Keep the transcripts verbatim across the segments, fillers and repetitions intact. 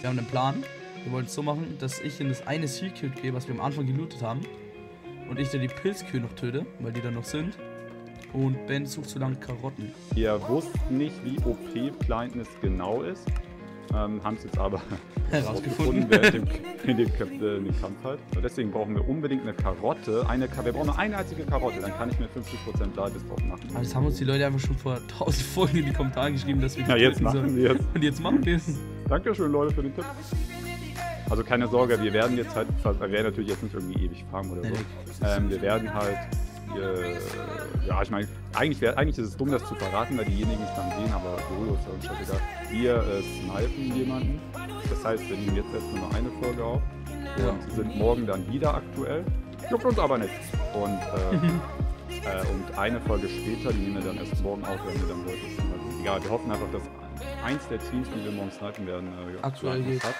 Wir haben einen Plan. Wir wollen es so machen, dass ich in das eine Secret gehe, was wir am Anfang gelootet haben. Und ich dann die Pilzkühe noch töte, weil die da noch sind. Und Ben sucht so lange Karotten. Wir wussten nicht, wie O P Blindness genau ist. Ähm, haben es jetzt aber herausgefunden, während dem, in, dem, in dem Kampf halt. Und deswegen brauchen wir unbedingt eine Karotte. Eine, wir brauchen nur eine einzige Karotte, dann kann ich mir fünfzig Prozent Ladis drauf machen. Aber das haben uns die Leute einfach schon vor tausend Folgen in die Kommentare geschrieben, dass wir Ja, jetzt machen wir es. Und jetzt machen wir es. Dankeschön, Leute, für den Tipp. Also keine Sorge, wir werden jetzt halt, wir werden natürlich jetzt nicht irgendwie ewig farmen oder so. Ähm, wir werden halt, äh, ja, ich meine, eigentlich, wär, eigentlich ist es dumm, das zu verraten, weil diejenigen es dann sehen, aber so ist ja uns scheißegal. Wir äh, snipen jemanden. Das heißt, wir nehmen jetzt erst nur noch eine Folge auf Ja. und sind morgen dann wieder aktuell. Juckt uns aber nicht. Und, äh, äh, und eine Folge später, die nehmen wir dann erst morgen auf, wenn wir dann heute sind. Also, egal, wir hoffen einfach, dass eins der Teams, die wir morgen snipen werden, äh, aktuell geht. hat.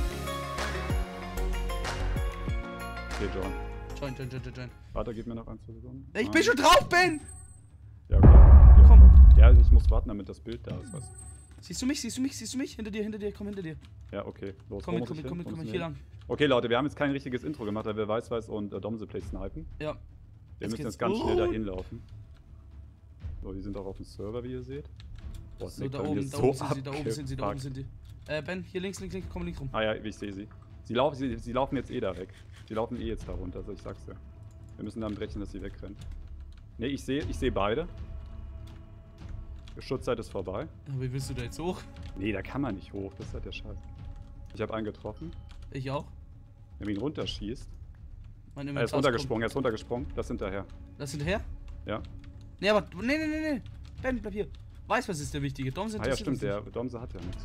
Okay, John. Join, join, join, join, join. Warte, gib mir noch ein, zwei Sekunden. Ich bin schon drauf, Ben! Ja, okay. Ja, Komm. Ja, ich muss warten, damit das Bild da ist. Was? Siehst du mich, siehst du mich, siehst du mich? Hinter dir, hinter dir, komm hinter dir. Ja, okay. Los, Komm wo mit, muss komm ich mit, komm hin? mit, Wo komm muss mit, ich hier hin? lang. Okay, Leute, wir haben jetzt kein richtiges Intro gemacht, weil wir Weißweiß und äh, Domseplay snipen. Ja. Wir Jetzt müssen geht's. jetzt ganz Oh. schnell dahin laufen. So, die sind auch auf dem Server, wie ihr seht. Boah, So, da bei mir oben, da so oben sind sie, da oben sind sie, da oben abgepackt. sind die. Äh, Ben, hier links, links, links, komm links rum. Ah ja, ich sehe sie. Sie laufen, sie, sie laufen jetzt eh da weg. Sie laufen eh jetzt da runter, also ich sag's dir. Wir müssen damit rechnen, dass sie wegrennen. Ne, ich sehe ich sehe beide. Die Schutzzeit ist vorbei. Aber wie willst du da jetzt hoch? Nee, da kann man nicht hoch, das ist halt der Scheiß. Ich habe einen getroffen. Ich auch. Wenn man ihn runterschießt. Mein Er Inventar ist runtergesprungen, er ist runtergesprungen. Das hinterher. Das hinterher? Ja. Nee, aber. Nee, nee, nee, nee. Ben, bleib hier. Weiß, was ist der wichtige. Dom sind Ah ja, stimmt, der Domse hat ja nichts.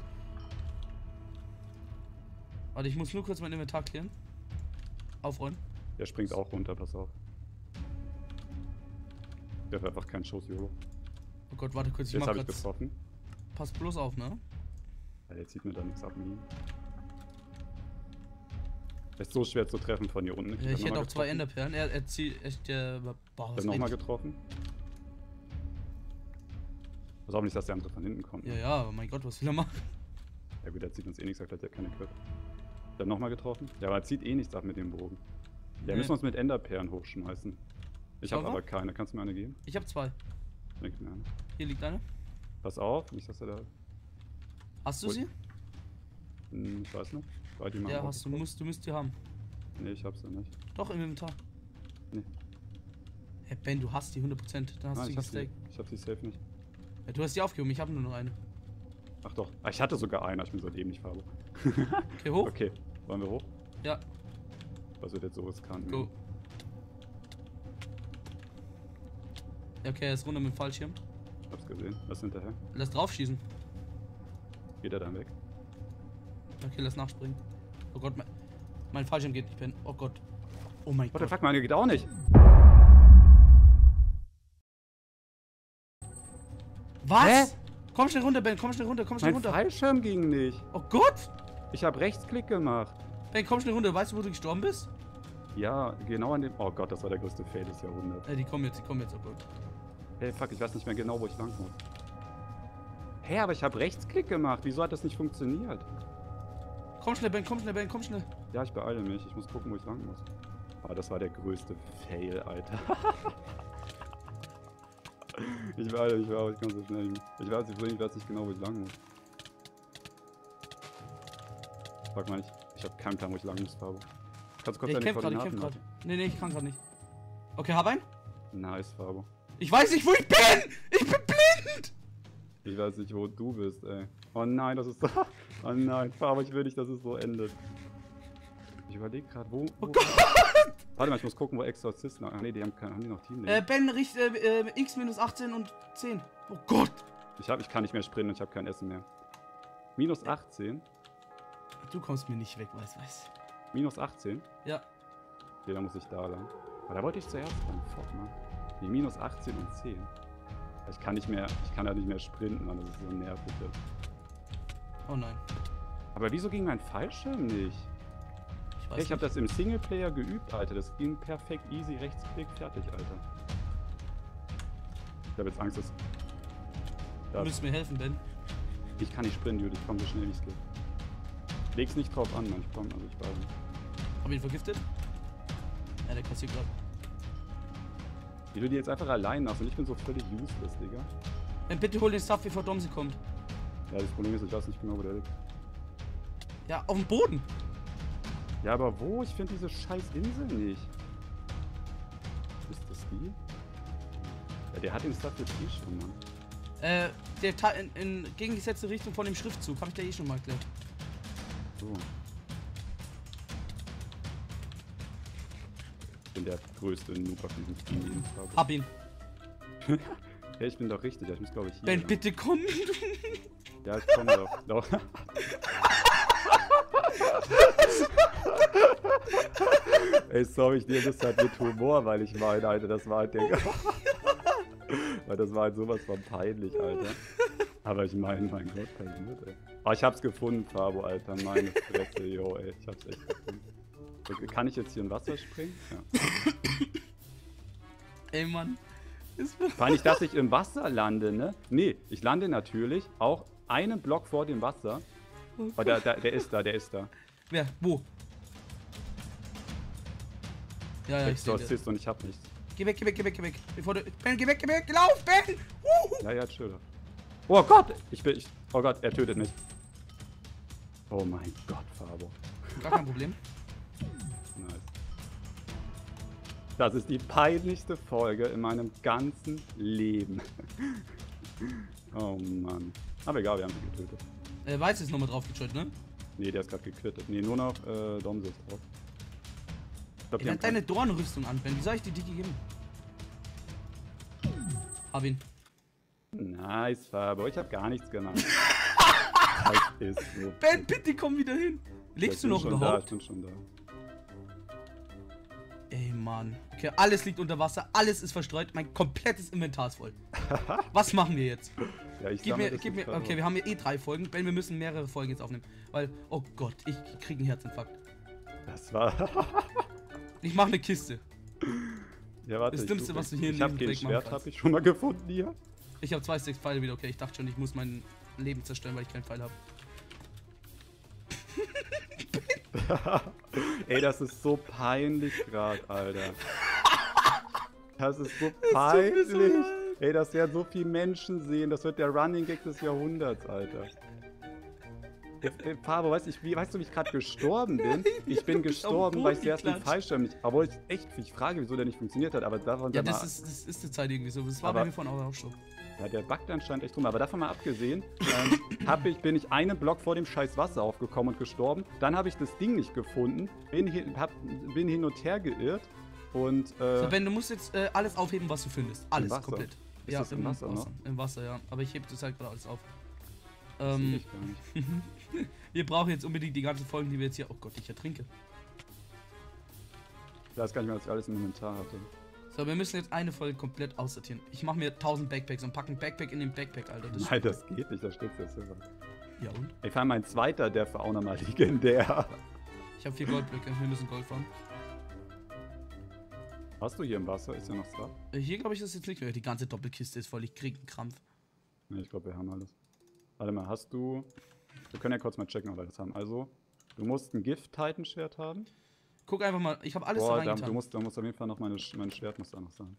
Warte, ich muss nur kurz mein Inventar klären. Aufräumen. Der springt auch runter, pass auf. Der hat einfach keinen Schuss, Jolo. Oh Gott, warte kurz, ich Jetzt mach habe ich grad. getroffen. Pass bloß auf, ne? Ja, der zieht mir da nichts ab. Nie. Ist so schwer zu treffen von hier unten. Ja, ich hab hätte noch auch mal zwei getroffen. Enderperlen. Er, er zieht echt der. Boah, Ich was hab nochmal red ich? getroffen. Pass auf nicht, dass der andere von hinten kommt. Ja, ja, aber mein Gott, was will er machen? Ja gut, der zieht uns eh nichts ab, der hat ja keine Köpfe. Dann nochmal getroffen. Ja, aber er zieht eh nichts ab mit dem Bogen. Ja, Nee. müssen wir uns mit Enderperlen hochschmeißen. Ich habe Sollen wir? aber keine. Kannst du mir eine geben? Ich habe zwei. Leg mir eine. Hier liegt eine. Pass auf, nicht, dass er da. Hast du Ui. sie? Hm, ich weiß nicht. War die mal Ja, hast du. Musst, du müsst die haben. Nee, ich hab sie nicht. Doch, im Inventar. Nee. Hey Ben, du hast die hundert Prozent. Dann hast Nein, du ich die hab, sie, gestaked. ich hab sie safe nicht. Ja, du hast die aufgehoben, ich habe nur noch eine. Ach doch. Ah, ich hatte sogar eine, ich bin so dämlich, Fabo. Okay, hoch? Okay, wollen wir hoch? Ja, Was wird jetzt so riskant? go. Ja, okay, er ist runter mit dem Fallschirm. Ich hab's gesehen. Was ist hinterher? Lass draufschießen. Geht er dann weg? Okay, lass nachspringen. Oh Gott, mein, mein Fallschirm geht nicht, Ben. Oh Gott. Oh mein What the Gott. fuck, meine geht auch nicht. Was? Hä? Komm schnell runter, Ben, komm schnell runter, komm schnell Mein runter. Fallschirm ging nicht. Oh Gott! Ich hab Rechtsklick gemacht. Ben, komm schnell runter. Weißt du, wo du gestorben bist? Ja, genau an dem. Oh Gott, das war der größte Fail des Jahrhunderts. Äh, die kommen jetzt, die kommen jetzt. Oh Gott. Hey, fuck, ich weiß nicht mehr genau, wo ich lang muss. Hä, aber ich hab Rechtsklick gemacht. Wieso hat das nicht funktioniert? Komm schnell, Ben, komm schnell, Ben, komm schnell. Ja, ich beeile mich. Ich muss gucken, wo ich lang muss. Ah, das war der größte Fail, Alter. ich beeile mich, aber ich kann so schnell nicht. Ich weiß, ich weiß nicht genau, wo ich lang muss. Frag mal nicht. Ich hab keinen Plan, wo ich lang muss, Fabo. Kannst du kurz Ja, ich deine kämpf gerade, ich kämpf Koordinaten gerade. Nee, nee, ich kann gerade nicht. Okay, hab ein. machen? Nice, Fabo. Ich weiß nicht, wo ich bin! Ich bin blind! Ich weiß nicht, wo du bist, ey. Oh nein, das ist so. Oh nein, Fabo, ich will nicht, dass es so endet. Ich überlege gerade, wo. Oh wo Gott! Warte mal, ich muss gucken, wo Exorzisten. Ach nee, die haben, keine, haben die noch Team? Äh, Ben, richt, äh, äh, X minus achtzehn und zehn. Oh Gott! Ich, hab, ich kann nicht mehr sprinten und ich habe kein Essen mehr. Minus achtzehn? Du kommst mir nicht weg, weiß, weiß. Minus achtzehn? Ja. Okay, dann muss ich da lang. Aber da wollte ich zuerst ran. Fuck, Mann. Die minus achtzehn und zehn. Ich kann nicht mehr, ich kann ja nicht mehr sprinten, Mann. Das ist so nervig jetzt. Oh nein. Aber wieso ging mein Fallschirm nicht? Ich weiß Hey, ich habe nicht. das im Singleplayer geübt, Alter. Das ging perfekt easy, rechtsklick, fertig, Alter. Ich habe jetzt Angst, dass... Du müsst mir helfen, Ben. Ich kann nicht sprinten, Dude. Ich komme so schnell wie es geht. Leg's nicht drauf an, Mann. Ich komm, also ich weiß nicht. Hab ihn vergiftet? Ja, der kassiert gerade. Wie du die jetzt einfach allein machst und ich bin so völlig useless, Digga. Dann bitte hol den Stuff, bevor Domsi kommt. Ja, das Problem ist, ich weiß nicht genau, wo der liegt. Ja, auf dem Boden. Ja, aber wo? Ich finde diese scheiß Insel nicht. Ist das die? Ja, der hat den Stuff jetzt eh schon, Mann. Äh, der Ta in, in gegengesetzte Richtung von dem Schriftzug. Hab ich da eh schon mal erklärt. So. Ich bin der größte Noob auf diesem Team. Hab ihn. Ja, ich bin doch richtig. Ich muss, glaube ich, hier. Ben, lang. bitte komm. Ja, ich komme doch. doch. Ey, sorry, ich nehme das halt mit Humor, weil ich meine, Alter, das war halt der... Weil das war halt sowas von peinlich, Alter. Aber ich meine, mein Gott, kein Glück, ey. Oh, ich hab's gefunden, Fabo, Alter. Meine Fresse, yo, ey. Ich hab's echt gefunden. Okay, kann ich jetzt hier in Wasser springen? Ja. Ey, Mann. Vor allem nicht, dass ich im Wasser lande, ne? Nee, ich lande natürlich auch einen Block vor dem Wasser. Oh, der, der, der ist da, der ist da. Wer? Wo? Ja, ja, ich sehe das. Und ich hab nichts. Geh weg, geh weg, geh weg, geh weg. Bevor du... Ben, geh weg, geh weg, lauf, Ben! Uhu. Ja, ja, chill. Oh Gott! Ich bin... Ich, oh Gott, er tötet mich. Oh mein Gott, Fabo. Gar kein Problem. Nice. Das ist die peinlichste Folge in meinem ganzen Leben. Oh Mann. Aber egal, wir haben ihn getötet. Äh, Weiß ist nochmal drauf getötet, ne? Nee, der ist gerade gequittet. Nee, nur noch äh, Domse ist drauf. Ich glaub, Ey, hat deine Dornrüstung an, Ben. Wie soll ich dir die geben? Hab ihn. Nice, Fabo. Ich hab gar nichts gemacht. Das ist so. Ben, bitte komm wieder hin. Legst du noch schon überhaupt? Da, ich bin schon da. Ey, Mann. Okay, alles liegt unter Wasser, alles ist verstreut, mein komplettes Inventar ist voll. Was machen wir jetzt? Ja, ich gib mir, gib mir, okay, wir haben ja eh drei Folgen, Ben, wir müssen mehrere Folgen jetzt aufnehmen. Weil, oh Gott, ich krieg einen Herzinfarkt. Das war... Ich mach eine Kiste. Ja, warte, das Dümmste, was du hier in Ich hab diesem den Projekt Schwert, machen hab ich schon mal gefunden hier. Ich habe zwei Sticks Pfeile wieder, okay, ich dachte schon, ich muss mein Leben zerstören, weil ich keinen Pfeil habe. Ey, das ist so peinlich gerade, Alter. Das ist so peinlich. So Ey, das werden so viele Menschen sehen. Das wird der Running Gag des Jahrhunderts, Alter. Ey, Fabo, weißt, ich, wie, weißt du, wie ich gerade gestorben bin? Ich bin gestorben, weil ich zuerst den Fallschirm nicht... Obwohl ich echt, ich frage, wieso der nicht funktioniert hat, aber davon... Ja, das ist, das ist die Zeit irgendwie so. Das war aber, bei mir von auch schon. Ja, der backt anscheinend echt rum. Aber davon mal abgesehen, ähm, hab ich, bin ich einen Block vor dem scheiß Wasser aufgekommen und gestorben. Dann habe ich das Ding nicht gefunden. Bin hin, hab, bin hin und her geirrt. Und, äh... So, Ben, du musst jetzt äh, alles aufheben, was du findest. Alles, komplett. Ist ja, das im, im Wasser, Wasser, ne? Im Wasser, ja. Aber ich heb das halt gerade alles auf. Das ähm, ich gar nicht. Wir brauchen jetzt unbedingt die ganzen Folgen, die wir jetzt hier... Oh Gott, ich ertrinke. Ich weiß gar nicht mehr, was ich alles im Inventar hatte. So, wir müssen jetzt eine Folge komplett aussortieren. Ich mache mir tausend Backpacks und packe ein Backpack in den Backpack, Alter. Das Nein, das geht nicht, da steht jetzt immer. Ja und? Ich fand mein zweiter, der war auch nochmal legendär. Ich habe vier Goldblöcke, wir müssen Gold fahren. Hast du hier im Wasser? Ist ja noch Stuff? Äh, hier glaube ich, das ist jetzt nicht mehr. Die ganze Doppelkiste ist voll, ich krieg einen Krampf. Ne, ich glaube, wir haben alles. Warte mal, hast du... Wir können ja kurz mal checken, ob wir das haben. Also, du musst ein Gift-Titan-Schwert haben. Guck einfach mal, ich habe alles Boah, da reingetan. Da, du musst, da muss auf jeden Fall noch meine, mein Schwert muss da noch sein.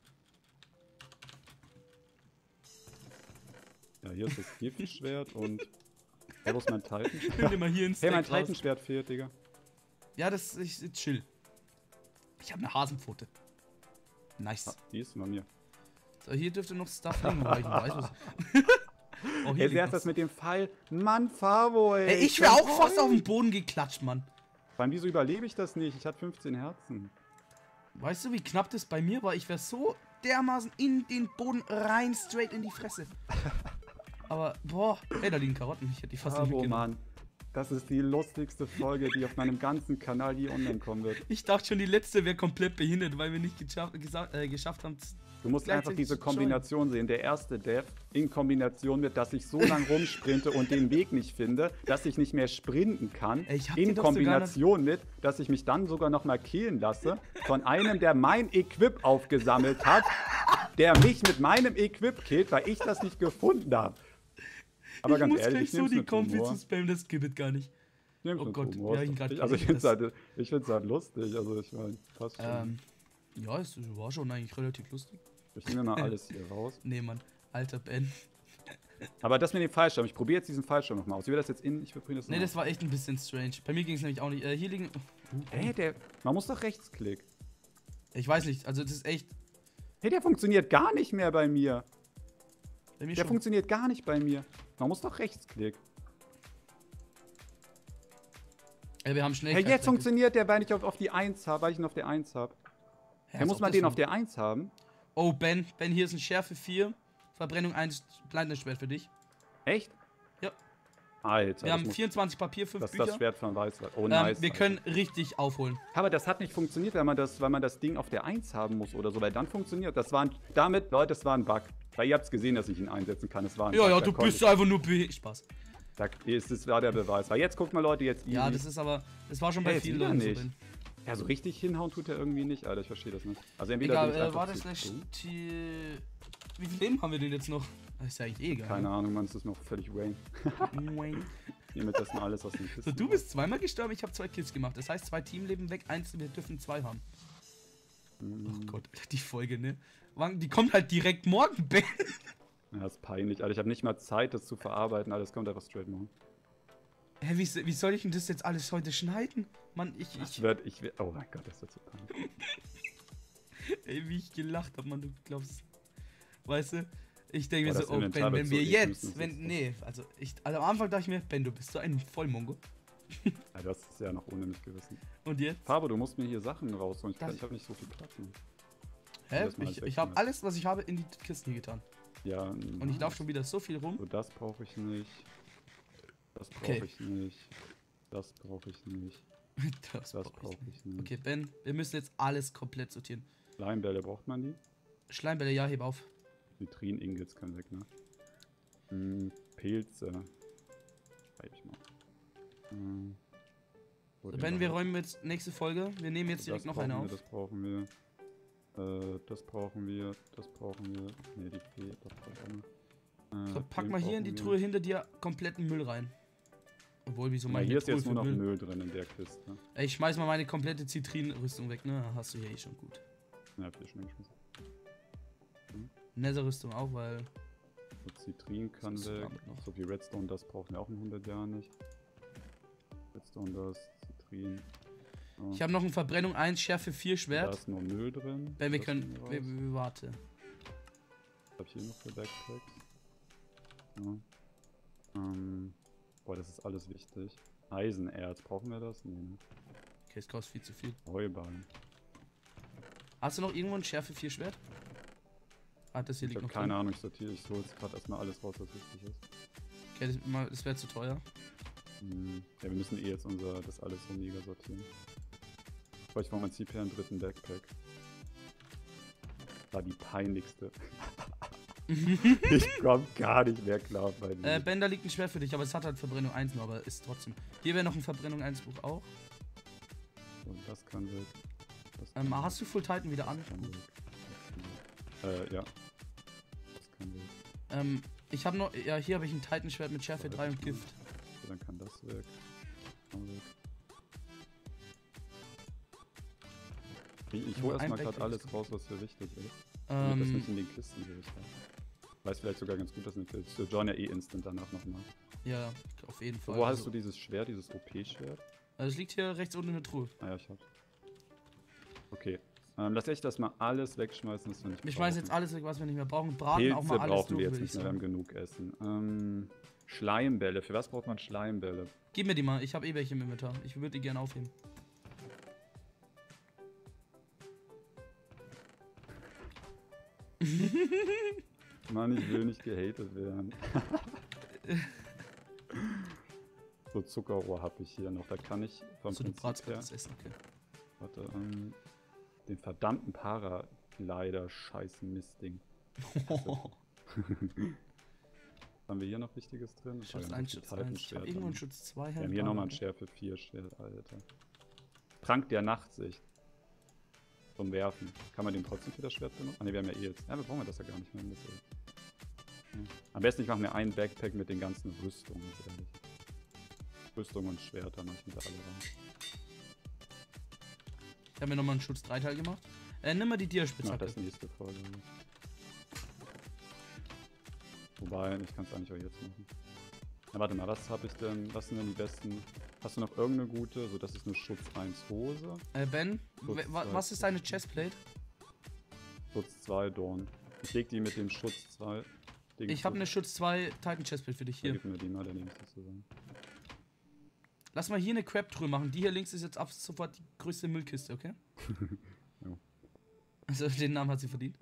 Ja, hier ist das Gift-Schwert und... Hey, wo ist mein Titan-Schwert? Nimm mal hier ins Hey, mein Stack raus. Titan-Schwert fehlt, Digga. Ja, das ist, ist chill. Ich habe eine Hasenpfote. Nice. Ah, die ist bei mir. So, hier dürfte noch Stuff liegen, weil ich weiß was. Oh, Ey, wer ist das mit dem Pfeil? Mann, Fabo, ey. Ey, ich wäre auch fast auf den Boden geklatscht, Mann. Vor allem, wieso überlebe ich das nicht? Ich hatte fünfzehn Herzen. Weißt du, wie knapp das bei mir war? Ich wäre so dermaßen in den Boden rein, straight in die Fresse. Aber, boah. Ey, da liegen Karotten. Ich hätte die fast nicht Fabo, mitgenommen. Mann. Das ist die lustigste Folge, die auf meinem ganzen Kanal je online kommen wird. Ich dachte schon, die letzte wäre komplett behindert, weil wir nicht geschafft, äh, geschafft haben. Du musst einfach diese Kombination sehen. Der erste Death in Kombination mit, dass ich so lang rumsprinte und den Weg nicht finde, dass ich nicht mehr sprinten kann. Ey, ich hab in dir Kombination mit, dass ich mich dann sogar noch mal killen lasse von einem, der mein Equip aufgesammelt hat, der mich mit meinem Equip killt, weil ich das nicht gefunden habe. Aber ich ganz muss ehrlich, gleich ich so nehm's die mit Kombi Humor. zu spammen, das gibt es gar nicht. nehm's Oh mit Gott, Humor. ja, ich Ist grad doch- also ich gelesen, finde es halt, ich find's halt lustig, also ich meine, passt schon. Ähm, ja, es war schon eigentlich relativ lustig. Ich nehme mal alles hier raus. Nee, Mann. Alter Ben. Aber das mit dem Fallschirm, ich probiere jetzt diesen Fallschirm nochmal aus. Wie wir das jetzt in, ich probiere das Nee, noch das war echt ein bisschen strange. Bei mir ging es nämlich auch nicht. Äh, hier liegen... Hey, der, man muss doch rechtsklick. Ich weiß nicht, also das ist echt... Hey, der funktioniert gar nicht mehr bei mir. Bei mir Der schon. funktioniert gar nicht bei mir. Man muss doch rechtsklick. Ey, wir haben schnell... Hey, jetzt funktioniert der, weil ich auf, auf die eins habe, weil ich ihn auf der eins habe. Ja, muss man den auf der eins haben? Oh, Ben. Ben, hier ist ein Schärfe vier. Verbrennung eins Blindnisschwert für dich. Echt? Ja. Alter. Wir das haben muss- vierundzwanzig Papier, fünf Das ist Bücher. das Schwert von Weißwald. Oh, ähm, nice. wir Alter. können richtig aufholen. Aber das hat nicht funktioniert, weil man das, weil man das Ding auf der eins haben muss oder so, weil dann funktioniert. Das war ein, damit, Leute, das war ein Bug. Weil ihr habt es gesehen, dass ich ihn einsetzen kann. Es war ein Ja, Bug. ja, Da du konnte bist einfach nur... Be Spaß. ich- Da ist, das war der Beweis. Weil jetzt guckt mal, Leute, jetzt Ja, easy. das ist aber... Das war schon bei Hey, jetzt vielen wieder Leuten so, nicht. Ben. Ja, so richtig hinhauen tut er irgendwie nicht, Alter. Ich verstehe das nicht. Also entweder Egal, bin ich äh, einfach war das zu nicht... dumm. die- Wie viel Leben haben wir denn jetzt noch? Das ist ja eigentlich eh egal. Keine Ahnung, man, es ist noch völlig Wayne. Wayne. Ich nehme jetzt erstmal alles aus dem Kissen. So, du bist zweimal gestorben, ich habe zwei Kills gemacht. Das heißt, zwei Teamleben weg, eins, wir dürfen zwei haben. Mhm. Oh Gott, Alter, die Folge, ne? Wann- Die kommt halt direkt morgen, Ben. Ja, das ist peinlich, Alter. Ich habe nicht mal Zeit, das zu verarbeiten. Alles kommt einfach straight morgen. Hä, wie, wie soll ich denn das jetzt alles heute schneiden? Mann, ich, Ich ich, werd, ich werd, oh mein Gott, das wird so peinlich. ey, wie ich gelacht habe, Mann, du glaubst. Weißt du? Ich denke mir Boah, so, das oh Inventar Ben, wird wenn so wir eklig, jetzt, das wenn, ist- nee, also ich, also am Anfang dachte ich mir, Ben, du bist so ein Vollmongo. Ja, das ist ja noch ohne mich gewissen. Und jetzt? Fabo, du musst mir hier Sachen rausholen. Ich, Das- ich habe nicht so viel Platz. Mehr. Hä? das mal Ich, alles ich habe wegschmeißen. alles, was ich habe, in die Kisten hier getan. Ja, Und ich laufe schon wieder so viel rum. So, das brauche ich nicht. Das brauche Okay. ich nicht. Das brauche ich nicht. Das Das brauch brauche ich ich nicht. Okay, Ben, wir müssen jetzt alles komplett sortieren. Leimbälle braucht man die? Schleimbälle, ja, heb auf. Vitrin-Ingots können weg, ne? Hm, Pilze. Schreib ich mal. Hm. Wo So, den Ben, war wir das? räumen jetzt nächste Folge. Wir nehmen jetzt direkt Das noch brauchen eine wir, auf. Das brauchen wir. Äh, das brauchen wir. Das brauchen wir. Ne, die Fee, das brauchen wir. Äh, So, pack den mal hier in die brauchen Truhe hinter dir kompletten Müll rein. Obwohl, wieso wir. mal Na, hier ist Truhe jetzt nur für noch Müll? Müll drin in der Kiste. Ey, ich schmeiß mal meine komplette Zitrinenrüstung weg, ne? Hast du ja eh schon gut. Ja, hab ich schon geschmissen. Nether-Rüstung auch, weil. So, Zitrin kann Was ist weg. damit noch? So viel Redstone, das brauchen wir auch in hundert Jahren nicht. Redstone, das, Zitrin. Ja. Ich habe noch ein Verbrennung eins, Schärfe vier Da Schwert. ist nur Müll drin. Ben, wir Das können. nehmen wir Wir, raus. wir, warte. Was hab ich hier noch für Backpacks? Ja. Ähm, boah, das ist alles wichtig. Eisenerz, brauchen wir das? Nee, ne? Okay, es kostet viel zu viel. Heuballen. Hast du noch irgendwo ein Schärfe vier Schwert? Ah, das hier Ich liegt hab noch keine drin. Ahnung, ich sortiere, ich hole jetzt gerade erstmal alles raus, was wichtig ist. Okay, das, mal- das wäre zu teuer. Hm. Ja, wir müssen eh jetzt unser, das alles so mega sortieren. Boah, ich brauche mein C P einen dritten Backpack. War die peinlichste. Ich komm gar nicht mehr klar bei Äh, dir. Ben, da liegt ein Schwert für dich, aber es hat halt Verbrennung eins nur, aber ist trotzdem. Hier wäre noch ein Verbrennung eins Buch auch. So, das kann weg. Das Ähm, kann hast du Full Titan wieder an? weg, kann weg. Das kann weg. Äh, ja. Das kann weg. Ähm, ich habe noch, ja, hier habe ich ein Titan-Schwert mit Schärfe drei und Gift. So, dann kann das weg. Kann weg. Ich, ich hole Ein erstmal Backpack gerade alles ist raus, was hier wichtig ist. Damit das Ähm, nicht in den Kisten hier ist. Weiß vielleicht sogar ganz gut, dass eine Kiste. Wir joinen ja eh instant danach nochmal. ja, auf jeden Fall. Wo hast Also, du dieses Schwert, dieses O P-Schwert? also es liegt hier rechts unten in der Truhe. Ah ja, ich hab's. Okay. Ähm, lass ich das mal alles wegschmeißen, was wir nicht Wir schmeißen jetzt brauchen. alles weg, was wir nicht mehr brauchen. Braten Pilze auch mal alles brauchen durch, wir jetzt würde nicht ich mehr, wir haben sagen. genug Essen. Ähm, Schleimbälle. Für was braucht man Schleimbälle? Gib mir die mal, ich habe eh welche im Inventar. Ich würde die gerne aufheben. Mann, ich will nicht gehatet werden. So Zuckerrohr habe ich hier noch. Da kann ich vom So, du Prinzip bratst her... das Essen, okay. Warte, ähm... Den verdammten Paraglider scheißen Mistding. Haben wir hier noch Wichtiges drin? Schutz Ja, eins, die Schutz eins. Ich habe Titanschwerter. irgendwo einen Schutz zwei. Wir haben hier nochmal ein Schärfe vier Schwert, Alter. Trank der Nachtsicht. Zum Werfen. Kann man den trotzdem für das Schwert benutzen? Ah ne, wir haben ja eh jetzt. Ja, wir brauchen das ja gar nicht mehr. Das ist ja. Am besten ich mache mir einen Backpack mit den ganzen Rüstungen, ganz ehrlich. Rüstung und Schwerter mach ich mit alle rein. Ich habe mir nochmal einen Schutz drei Teil gemacht. Äh, nimm mal die Mach Dia-Spitzhacke. das nächste Folge. Wobei, ich kann es eigentlich auch jetzt machen. Na, warte mal, was habe ich denn? Was sind denn die besten? Hast du noch irgendeine gute? So, das ist eine Schutz eins Hose. Äh, Ben, Schutz wa zwei. was ist deine Chestplate? Schutz zwei Dorn. Ich leg die mit dem Schutz zwei. Ich habe eine Schutz zwei Titan Chestplate für dich hier. Gib mir die mal, dann nehme ich das zusammen. Lass mal hier eine Crab-Truhe machen. Die hier links ist jetzt ab sofort die größte Müllkiste, okay? Ja. Also den Namen hat sie verdient.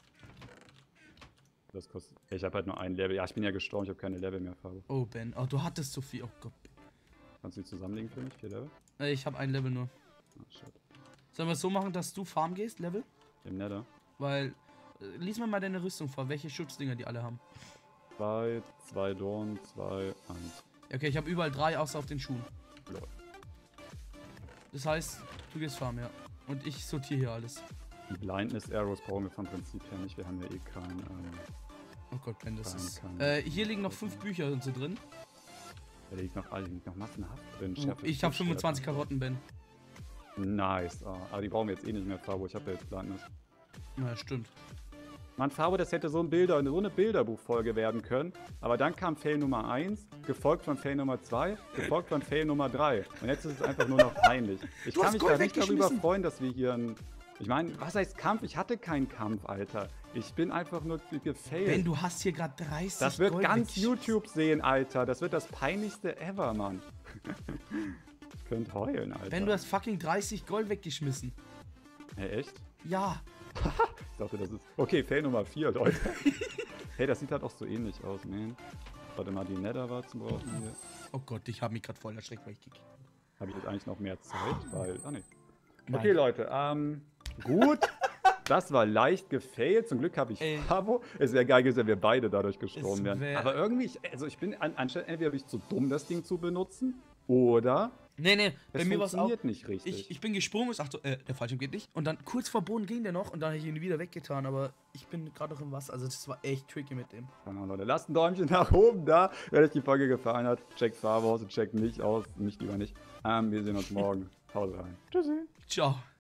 Das kostet. Ich habe halt nur ein Level. Ja, ich bin ja gestorben, ich habe keine Level mehr, Fabo. Oh, Ben. Oh, du hattest so viel. Oh Gott. Kannst du die zusammenlegen für mich? Vier Level? Äh, ich habe ein Level nur. Ah, shit. Sollen wir es so machen, dass du Farm gehst, Level? Im Nether. Weil. Äh, lies mir mal deine Rüstung vor, welche Schutzdinger die alle haben. Zwei, zwei Dorn, zwei, eins. Okay, ich habe überall drei, außer auf den Schuhen. Lol. Das heißt, du gehst Farm, ja. Und ich sortiere hier alles. Die Blindness Arrows brauchen wir vom Prinzip her nicht. Wir haben ja eh kein. Ähm, Oh Gott, Ben, das Kein- ist. kein- Äh, hier liegen noch fünf Bücher und so drin. da liegt noch, ah, liegt noch massenhaft drin. Oh, Schärfe- ich habe Schärfe- fünfundzwanzig Karotten, Ben. Nice. Ah, aber die brauchen wir jetzt eh nicht mehr, Fabo. Ich habe ja jetzt Blindness. Na, stimmt. Mann, Fabo, das hätte so, ein Bilder, so eine Bilderbuchfolge werden können. Aber dann kam Fail Nummer eins, gefolgt von Fail Nummer zwei, gefolgt von Fail Nummer drei. Und jetzt ist es einfach nur noch peinlich. Ich Du kann hast mich Gold da nicht darüber weggeschmissen. freuen, dass wir hier ein... Ich meine, was heißt Kampf? Ich hatte keinen Kampf, Alter. Ich bin einfach nur gefailt. Ben, du hast hier gerade dreißig Das wird Gold ganz weggeschmissen. YouTube sehen, Alter. Das wird das peinlichste ever, Mann. Ihr könnt heulen, Alter. Ben, du hast fucking dreißig Gold weggeschmissen. Hey, echt? Ja. Ich dachte, das ist... Okay, Fail Nummer vier, Leute. Hey, das sieht halt auch so ähnlich aus, man. Warte mal, die Netherwarzen brauchen wir. Oh Gott, ich habe mich gerade voll erschreckt, weil ich gekickt habe. Habe ich jetzt eigentlich noch mehr Zeit? Weil... Ah, nee. Nein. Okay, Leute, ähm... Gut. Das war leicht gefailt. Zum Glück habe ich Ey. Fabo. Es wäre geil gewesen, wenn wir beide dadurch gestorben Es wären. wär- Aber irgendwie, ich, also ich bin an, anstatt entweder bin ich zu dumm, das Ding zu benutzen, oder Nee, nee, bei es mir war es auch. funktioniert nicht richtig. Ich, ich bin gesprungen, ich dachte, äh, der Fallschirm geht nicht. Und dann kurz vor Boden ging der noch und dann habe ich ihn wieder weggetan. Aber ich bin gerade noch im Wasser. Also das war echt tricky mit dem. Keine Ahnung, Leute. Lasst ein Däumchen nach oben da, wenn euch die Folge gefallen hat. Checkt Fabo aus und checkt mich aus. Mich lieber nicht. Ähm, wir sehen uns morgen. Haut rein. Tschüssi. Ciao.